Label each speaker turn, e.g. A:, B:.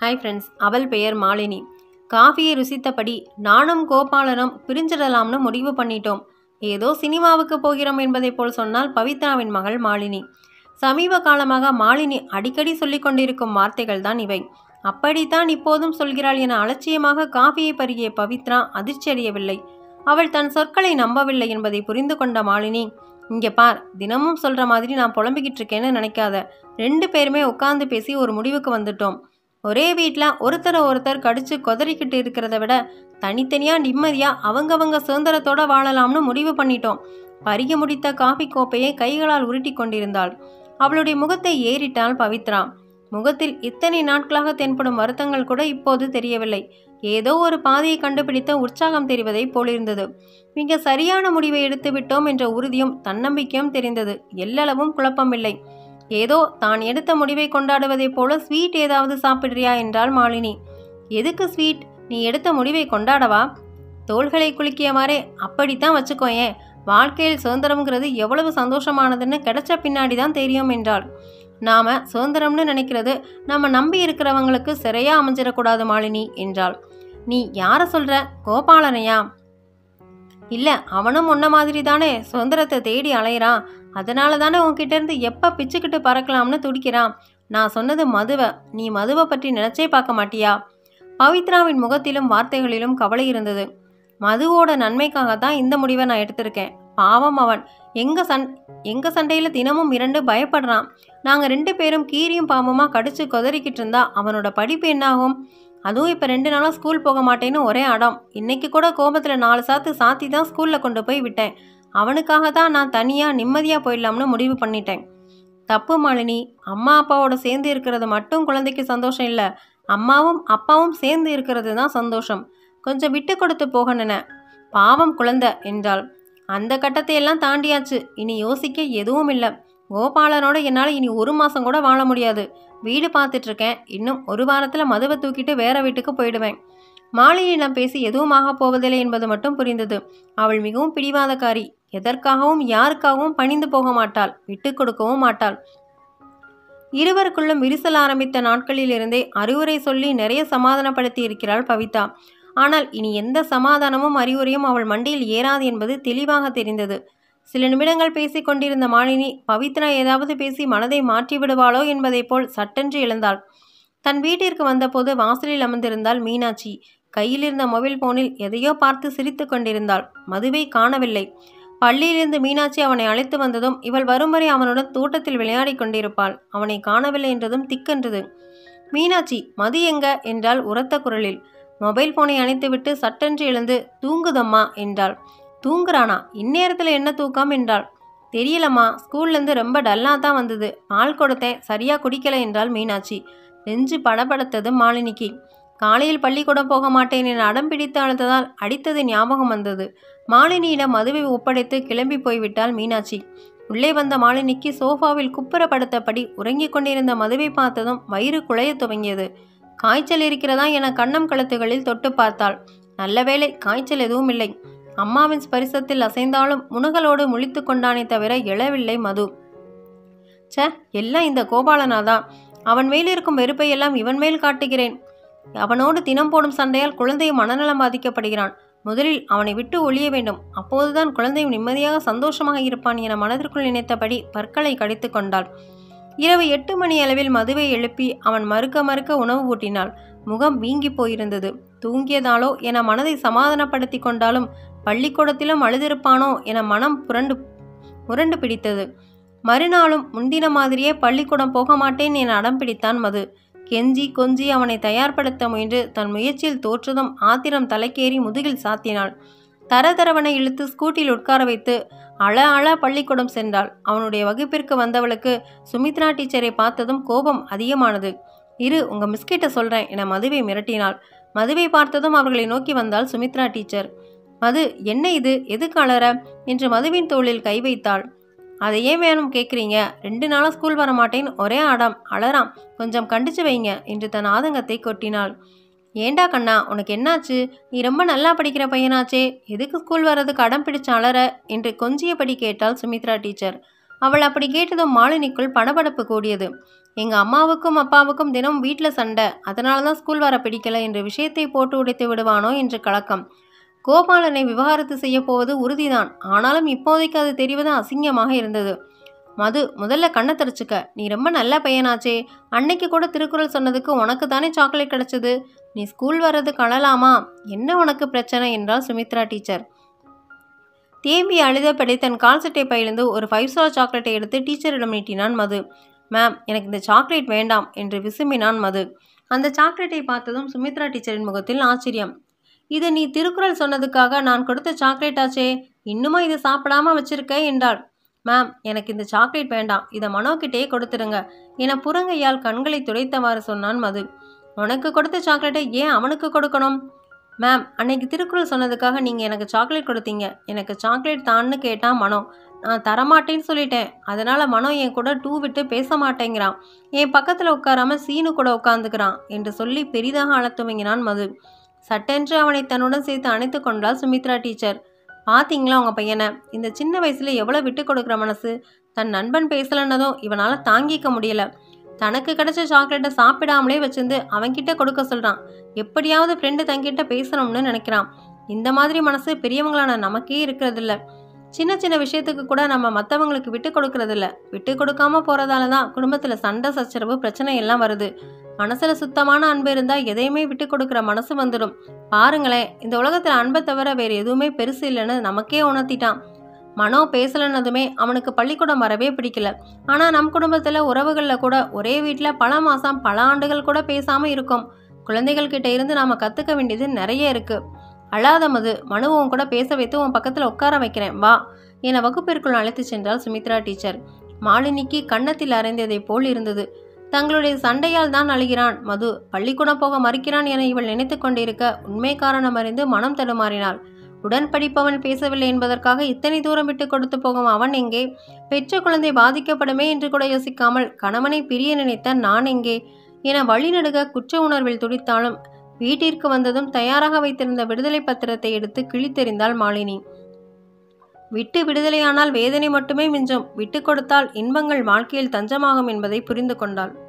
A: Hi friends, அவள் பெயர் மாலினி. காஃபியை ருசித்தபடி நானும் கோபாலனும் பிரிஞ்சிடலாம்னு முடிவு பண்ணிட்டோம். ஏதோ சினிமாவுக்கு போகிறோம் என்பதைப் போல் சொன்னால் பவித்ராவின் மகள் மாலினி. சமீப காலமாக மாலினி அடிக்கடி சொல்லிக் கொண்டிருக்கும் வார்த்தைகள் தான் இவை. அப்படித்தான் இப்போதும் சொல்கிறாள் என அலட்சியமாக காஃபியை பருகிய பவித்ரா அதிர்ச்சியடையவில்லை. அவள் தன் சொற்களை நம்பவில்லை என்பதை புரிந்து கொண்ட மாலினி, இங்கே பார், தினமும் சொல்ற மாதிரி நான் புலம்பிக்கிட்டு இருக்கேன்னு நினைக்காத. 2 பேருமே உட்கார்ந்து பேசி ஒரு முடிவுக்கு வந்துட்டோம். ஒரே வீட்டில் ஒருத்தர் கடிச்சு கொதறிக்கிட்டு இருக்கிறத விட தனித்தனியாக நிம்மதியாக அவங்கவங்க சுதந்திரத்தோட வாழலாம்னு முடிவு பண்ணிட்டோம். பருகி முடித்த காஃபி கோப்பையை கைகளால் உருட்டி கொண்டிருந்தாள். அவளுடைய முகத்தை ஏறிட்டாள் பவித்ரா. முகத்தில் இத்தனை நாட்களாக தென்படும் வருத்தங்கள் கூட இப்போது தெரியவில்லை. ஏதோ ஒரு பாதையை கண்டுபிடித்த உற்சாகம் தெரிவதை போலிருந்தது. மிக சரியான முடிவை எடுத்து விட்டோம் என்ற உறுதியும் தன்னம்பிக்கையும் தெரிந்தது. எல்லளவும் குழப்பமில்லை. ஏதோ தான் எடுத்த முடிவை கொண்டாடுவதைப் போல ஸ்வீட் ஏதாவது சாப்பிட்றியா என்றாள் மாலினி. எதுக்கு ஸ்வீட்? நீ எடுத்த முடிவை கொண்டாடவா? தோள்களை குலுக்கியவாறே, அப்படித்தான் வச்சுக்கோயேன். வாழ்க்கையில் சுதந்திரம்ங்கிறது எவ்வளவு சந்தோஷமானதுன்னு கிடைச்ச பின்னாடி தான் தெரியும் என்றாள். நாம சுதந்திரம்னு நினைக்கிறது நம்ம நம்பி இருக்கிறவங்களுக்கு சிறையா அமைஞ்சிடக்கூடாது மாலினி என்றாள். நீ யாரை சொல்ற? கோபாலனையா? இல்லை, அவனும் உன்ன மாதிரி தானே சுதந்திரத்தை தேடி அலையிறான். அதனால தானே உன்கிட்ட இருந்து எப்போ பிச்சுக்கிட்டு பறக்கலாம்னு துடிக்கிறான். நான் சொன்னது மதுவை. நீ மதுவை பற்றி நினைச்சே பார்க்க மாட்டியா? பவித்ராவின் முகத்திலும் வார்த்தைகளிலும் கவலை இருந்தது. மதுவோட நன்மைக்காகத்தான் இந்த முடிவை நான் எடுத்திருக்கேன். பாவம் அவன். எங்க சண்டையில் தினமும் 2 பயப்படுறான். நாங்கள் 2 பேரும் கீரியும் பாம்புமா கடிச்சு கொதறிக்கிட்டு இருந்தா அவனோட படிப்பு என்னாகும்? அதுவும் இப்போ 2 நாளாக ஸ்கூல் போக மாட்டேன்னு ஒரே அடம். இன்னைக்கு கூட கோபத்தில் 4 சாத்து சாத்தி தான் ஸ்கூலில் கொண்டு போய் விட்டேன். அவனுக்காக தான் நான் தனியாக நிம்மதியாக போயிடலாம்னு முடிவு பண்ணிட்டேன். தப்பு மாலினி. அம்மா அப்பாவோட சேர்ந்து இருக்கிறது மட்டும் குழந்தைக்கு சந்தோஷம் இல்லை, அம்மாவும் அப்பாவும் சேர்ந்து இருக்கிறது தான் சந்தோஷம். கொஞ்சம் விட்டு கொடுத்து போகணுன. பாவம் குழந்தை என்றாள். அந்த கட்டத்தை எல்லாம் தாண்டியாச்சு. இனி யோசிக்க எதுவும் இல்லை. கோபாலனோட என்னால் இனி 1 மாதம் கூட வாழ முடியாது. வீடு பார்த்துட்ருக்கேன். இன்னும் 1 வாரத்தில் மதுவை தூக்கிட்டு வேற வீட்டுக்கு போயிடுவேன். மாலினியிடம் பேசி எதுவும் ஆக போவதில்லை என்பது மட்டும் புரிந்தது. அவள் மிகவும் பிடிவாதக்காரி. எதற்காகவும் யாருக்காகவும் பணிந்து போக மாட்டாள், விட்டு கொடுக்கவும் மாட்டாள். இருவருக்குள்ளும் விரிசல் ஆரம்பித்த நாட்களில் இருந்தே அறிவுரை சொல்லி நிறைய சமாதானப்படுத்தி இருக்கிறாள் பவிதா. ஆனால் இனி எந்த சமாதானமும் அறிவுரையும் அவள் மண்டியில் ஏறாது என்பது தெளிவாக தெரிந்தது. சில நிமிடங்கள் பேசிக் கொண்டிருந்த மாலினி பவித்ரா ஏதாவது பேசி மனதை மாற்றி விடுவாளோ என்பதைப் போல் சட்டென்று எழுந்தாள். தன் வீட்டிற்கு வந்தபோது வாசலில் அமர்ந்திருந்தாள் மீனாட்சி. கையில் இருந்த மொபைல் போனில் எதையோ பார்த்து சிரித்து கொண்டிருந்தாள். மதுவை காணவில்லை. பள்ளியிலிருந்து மீனாட்சி அவனை அழைத்து வந்ததும் இவள் வரும் வரை அவனுடன் தோட்டத்தில் விளையாடி கொண்டிருப்பாள். அவனை காணவில்லை என்றதும் திக்கென்றது. மீனாட்சி, மது எங்க என்றாள் உரத்த குரலில். மொபைல் போனை அணைத்துவிட்டு சட்டென்று எழுந்து தூங்குதம்மா என்றாள். தூங்குறானா? இந்நேரத்தில் என்ன தூக்கம் என்றாள். தெரியலம்மா, ஸ்கூல்லேருந்து ரொம்ப டல்லாக தான் வந்தது. பால் கொடுத்தேன், சரியாக குடிக்கலை என்றாள் மீனாட்சி. நெஞ்சு படபடத்தது மாலினிக்கு. காலையில் பள்ளிக்கூடம் போக மாட்டேன் என அடம் பிடித்து அழுத்ததால் அடித்தது ஞாபகம் வந்தது. மாலினியிடம் மதுவை ஒப்படைத்து கிளம்பி போய்விட்டாள் மீனாட்சி. உள்ளே வந்த மாலினிக்கு சோஃபாவில் குப்புறப்படுத்தபடி உறங்கிக் கொண்டிருந்த மதுவை பார்த்ததும் வயிறு குழைய துவங்கியது. காய்ச்சல் இருக்கிறதா என கன்னம் கழுத்துகளில் தொட்டு பார்த்தாள். நல்ல வேளை, காய்ச்சல் எதுவும் இல்லை. அம்மாவின் ஸ்பரிசத்தில் அசைந்தாலும் முணுகளோடு முழித்து கொண்டானே தவிர எழவில்லை மது. எல்லாம் இந்த கோபாலனாதான். அவன் மேல் இருக்கும் வெறுப்பை எல்லாம் இவன் மேல் காட்டுகிறேன். அவனோடு தினம் போடும் சண்டையால் குழந்தையும் மனநலம் பாதிக்கப்படுகிறான். முதலில் அவனை விட்டு ஒழிய வேண்டும். அப்போதுதான் குழந்தையும் நிம்மதியாக சந்தோஷமாக இருப்பான் என மனதிற்குள் நினைத்தபடி பற்களை கடித்து கொண்டாள். இரவு 8 மணி அளவில் மதுவை எழுப்பி அவன் மறுக்க உணவு ஊட்டினாள். முகம் வீங்கி போயிருந்தது. தூங்கியதாலோ என மனதை சமாதானப்படுத்தி கொண்டாலும் பள்ளிக்கூடத்திலும் அழுதிருப்பானோ என மனம் முரண்டு பிடித்தது. மறுநாளும் முந்தின மாதிரியே பள்ளிக்கூடம் போக மாட்டேன் என அடம் பிடித்தான் மது. கெஞ்சி கொஞ்சி அவனை தயார்படுத்த முயன்று தன் முயற்சியில் தோற்றதும் ஆத்திரம் தலைக்கேறி முதுகில் சாத்தினாள். தரதரவனை இழுத்து ஸ்கூட்டியில் உட்கார வைத்து அழ பள்ளிக்கூடம் சென்றாள். அவனுடைய வகுப்பிற்கு வந்தவளுக்கு சுமித்ரா டீச்சரை பார்த்ததும் கோபம் அதிகமானது. உங்க மிஸ்கிட்ட சொல்றேன் என மதுவை மிரட்டினாள். மதுவை பார்த்ததும் அவர்களை நோக்கி வந்தாள் சுமித்ரா டீச்சர். மது, என்ன இது? எதுக்கு அழற என்று மதுவின் தோளில் கை வைத்தாள். அதை ஏன் வேணும் கேட்குறீங்க? 2 நாளாக ஸ்கூல் வர மாட்டேன்னு ஒரே அடம். அழறான், கொஞ்சம் கண்டிச்சு வைங்க என்று தன் ஆதங்கத்தை கொட்டினாள். ஏண்டா கண்ணா, உனக்கு என்னாச்சு? நீ ரொம்ப நல்லா படிக்கிற பையனாச்சே, எதுக்கு ஸ்கூல் வர்றதுக்கு அடம் பிடிச்ச அலற என்று கொஞ்சியபடி கேட்டாள் சுமித்ரா டீச்சர். அவள் அப்படி கேட்டதும் மாலினிக்குள் படபடப்பு கூடியது. எங்கள் அம்மாவுக்கும் அப்பாவுக்கும் தினம் வீட்டில் சண்டை, அதனால தான் ஸ்கூல் வர பிடிக்கல என்ற விஷயத்தை போட்டு உடைத்து விடுவானோ என்று கலக்கம். கோபாலனை விவாகரத்து செய்ய போவது உறுதிதான். ஆனாலும் இப்போதைக்கு அது தெரிவது அசிங்கமாக இருந்தது. மது, முதல்ல கண்ணை தெரிச்சுக்க. நீ ரொம்ப நல்ல பையனாச்சே. அன்னைக்கு கூட திருக்குறள் சொன்னதுக்கு உனக்கு தானே சாக்லேட் கிடைச்சது. நீ ஸ்கூல் வர்றதுக்கு அழலாமா? என்ன உனக்கு பிரச்சனை என்றால் சுமித்ரா டீச்சர். தேம்பி அழுதபடி தன் கால்சட்டை பையிலிருந்து ஒரு 5 ஸ்டார் சாக்லேட்டை எடுத்து டீச்சரிடம் நீட்டினான் மது. மேம், எனக்கு இந்த சாக்லேட் வேண்டாம் என்று விசும்பினான் மது. அந்த சாக்லேட்டை பார்த்ததும் சுமித்ரா டீச்சரின் முகத்தில் ஆச்சரியம். இது நீ திருக்குறள் சொன்னதுக்காக நான் கொடுத்த சாக்லேட் ஆச்சே, இன்னுமா இதை சாப்பிடாம வச்சிருக்க என்றாள். மேம், எனக்கு இந்த சாக்லேட் வேண்டாம், இதை மனோக்கிட்டே கொடுத்துடுங்க என புறங்கையால் கண்களை துடைத்தவாறு சொன்னான் மது. உனக்கு கொடுத்த சாக்லேட்டை ஏன் அவனுக்கு கொடுக்கணும்? மேம், அன்னைக்கு திருக்குறள் சொன்னதுக்காக நீங்கள் எனக்கு சாக்லேட் கொடுத்தீங்க. எனக்கு சாக்லேட் தான்னு கேட்டான் மனோ. நான் தரமாட்டேன்னு சொல்லிட்டேன். அதனால் மனோ என் கூட 2 விட்டு பேச மாட்டேங்கிறான். என் பக்கத்தில் உட்காராம சீனு கூட உட்காந்துக்கிறான் என்று சொல்லி பெரிதாக அழத் துவங்கினான் மது. சட்டென்று அவனை தன்னுடன் சேர்த்து அணைத்து கொண்டாள் சுமித்ரா டீச்சர். பார்த்தீங்களா உங்கள் பையனை? இந்த சின்ன வயசில் எவ்வளோ விட்டு கொடுக்குற மனசு. தன் நண்பன் பேசலன்னதும் இவனால் தாங்கிக்க முடியல. தனக்கு கிடைச்ச சாக்லேட்டை சாப்பிடாமலே வச்சிருந்து அவன்கிட்ட கொடுக்க சொல்கிறான். எப்படியாவது ஃப்ரெண்டு தங்கிட்ட பேசணும்னு நினைக்கிறான். இந்த மாதிரி மனசு பெரியவங்களான நமக்கே இருக்கிறதில்ல. சின்ன சின்ன விஷயத்துக்கு கூட நம்ம மற்றவங்களுக்கு விட்டு கொடுக்கறதில்ல. விட்டு கொடுக்காம போகிறதால தான் குடும்பத்தில் சண்டை சச்சரவு பிரச்சனை எல்லாம் வருது. மனசில் சுத்தமான அன்பு இருந்தால் எதையுமே விட்டு கொடுக்குற மனசு வந்துடும். பாருங்களேன், இந்த உலகத்தில் அன்பை தவிர வேறு எதுவுமே பெருசு இல்லைன்னு நமக்கே உணர்த்திட்டான். மனோ பேசலன்னதுமே அவனுக்கு பள்ளிக்கூடம் வரவே பிடிக்கல. ஆனால் நம் குடும்பத்தில் உறவுகளில் கூட ஒரே வீட்டில் பல மாதம் பல ஆண்டுகள் கூட பேசாமல் இருக்கோம். குழந்தைகள்கிட்ட இருந்து நாம் கற்றுக்க வேண்டியது நிறைய இருக்குது. அழாத மது, மனுவும் கூட பேச வைத்து உன் பக்கத்தில் உட்கார வைக்கிறேன் வா என வகுப்பிற்குள் அழைத்து சென்றால் சுமித்ரா டீச்சர். மாலினிக்கு கன்னத்தில் அரைந்ததை போல் இருந்தது. தங்களுடைய சண்டையால் தான் அழுகிறான் மது, பள்ளிக்கூடம் போக மறுக்கிறான் என இவள் நினைத்து கொண்டிருக்க உண்மை காரணம் அறிந்து மனம் தடுமாறினாள். உடன் படிப்பவன் பேசவில்லை என்பதற்காக இத்தனை தூரம் விட்டு கொடுத்து போகும் அவன் எங்கே? பெற்ற குழந்தை பாதிக்கப்படுமே என்று கூட யோசிக்காமல் கணவனை பிரிய நினைத்த நான் எங்கே என வழிநடுக குற்ற உணர்வில் துடித்தாலும் வீட்டிற்கு வந்ததும் தயாராக வைத்திருந்த விடுதலை பத்திரத்தை எடுத்து கிழித்தெறிந்தாள் மாலினி. விட்டு விடுதலையானால் வேதனை மட்டுமே மிஞ்சும், விட்டு கொடுத்தால் இன்பங்கள் வாழ்க்கையில் தஞ்சமாகும் என்பதை புரிந்து கொண்டாள்.